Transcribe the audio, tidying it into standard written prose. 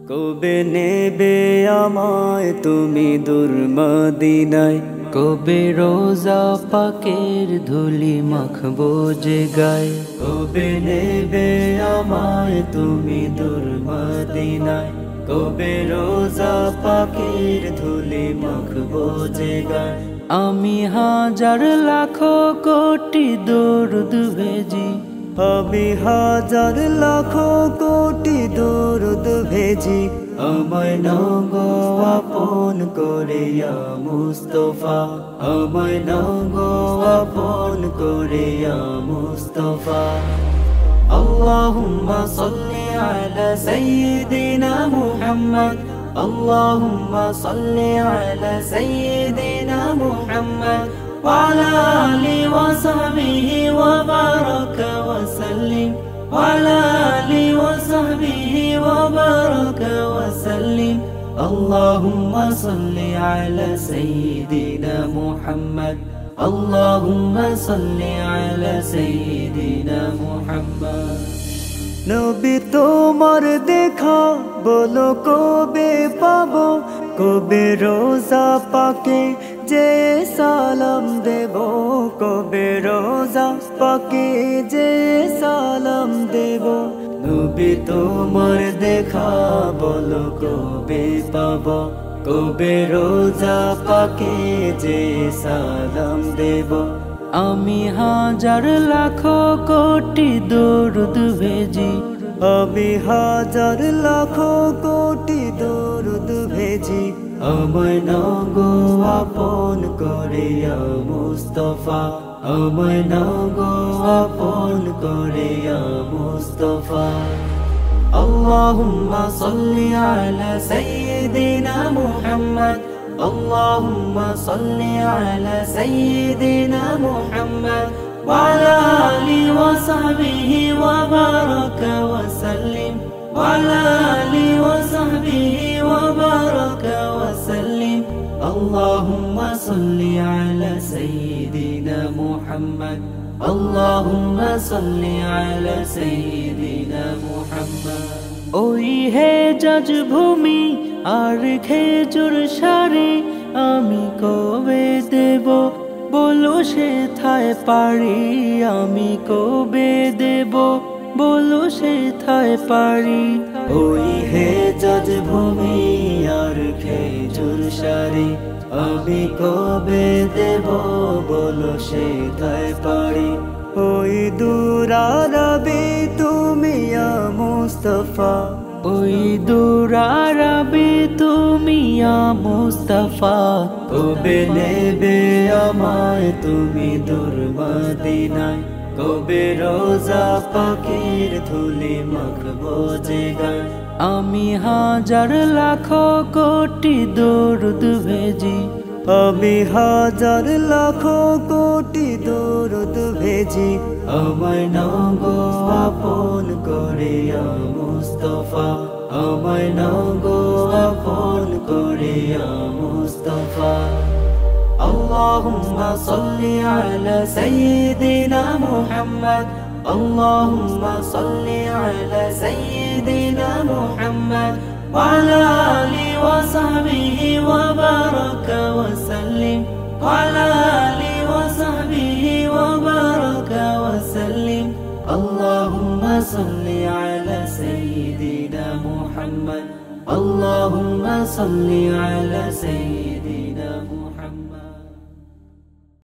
কবে নেবে আমায় তুমি দূর মদিনায়, কবে রোজা পাকের ধুলি মাখবো যে গায়ে। কবে নেবে আমায় তুমি দূর মদিনায়, কবে রোজা পাকের ধুলি মাখবো যে গায়ে। আমি হাজার লাখো কোটি দরুদ ভেজি, আমি হাজার লাখো কোটি দরুদ ভেজি। আমায় নগো আপন করে ইয়া মুস্তাফা, আমায় নগো আপন করে ইয়া মুস্তাফা। আল্লাহুম্মা সাল্লি আলা সাইয়্যিদিনা মুহাম্মদ, আল্লাহুম্মা সাল্লি আলা সাইয়্যিদিনা মুহাম্মদ ওয়া আলা আলিহি ওয়া সাহবিহি ওয়া বারাকা ওয়া সাল্লিম, ওয়া আলা আলিহি ওয়া সাহবিহি ওয়া বারাকা ওয়া সাল্লিম। আল্লাহুম্মা সাল্লি আলা সাইয়্যিদিনা মুহাম্মদ, আল্লাহুম্মা সাল্লি আলা সাইয়্যিদিনা মুহাম্মদ। নবী তোমার দেখা বলো কবে পাবো, কবে রোজা পাকে যে সালাম দেব, কবে রোজা পাকে যে সালাম দেব। নবী তোমার দেখা বলো কবে পাবো, কবে রোজা পাকে যে সালাম দেব। আমি হাজার লাখো কোটি দরুদ ভেজি, আমি হাজার লাখো কোটি দরুদ ভেজি। আমায় নগো আপন করে ইয়া মুস্তাফা, আমায় নগো আপন করে ইয়া মুস্তাফা। আল্লাহুম্মা সাল্লি আলা সাইয়্যিদিনা মুহাম্মদ, আল্লাহুম্মা সাল্লি আলা সাইয়্যিদিনা মুহাম্মদ ওয়া আলা আলিহি ওয়া সাহবিহি ওয়া বারাকা ওয়া সাল্লিম, ওয়া আলা আলিহি ওয়া সাহবিহি ওয়া বারাকা ওয়া সাল্লিম। আল্লাহুম্মা সাল্লি আলা সাইয়্যিদিনা মুহাম্মদ, আল্লাহুম্মা সাল্লি আলা সাইয়্যিদিনা মুহাম্মদ। ওই হেজাজ ভূমি আর খেজুর সারি আমি কবে দেব, বলো সেথায় পারি আমি কবে দেব, বলো সেথায় পারি। ওই হেজাজ ভূমি আর খেজুর সারি আমি কবে দেব, বলো সেথায় পারি। ওই দূর আরবে তুমি ইয়া মুস্তাফা, ওই দূর আরবে তুমি ইয়া মুস্তাফা। কবে নেবে আমায় তুমি দূর মদিনায়, কবে রোজা পাকের ধুলি মাখবো যে গায়ে। আমি হাজার লাখো কোটি দরুদ ভেজি, আমি হাজার লাখো কোটি দরুদ ভেজি। আমায় নগো আপন করে ইয়া মুস্তাফা, আমায় নগো আপন করে ইয়া মুস্তাফা। আল্লাহুম্মা সাল্লি আলা সাইয়্যিদিনা মুহাম্মদ, আল্লাহুম্মা সাল্লি আলা সাইয়্যিদিনা মুহাম্মদ ওয়া আলা আলিহি ওয়া সাহবিহি ওয়া বারাকা ওয়া সাল্লিম, ওয়া আলা আলিহি ওয়া সাহবিহি ওয়া বারাকা ওয়া সাল্লিম। আল্লাহুম্মা সাল্লি আলা সাইয়্যিদিনা মুহাম্মদ, আল্লাহুম্মা সাল্লি আলা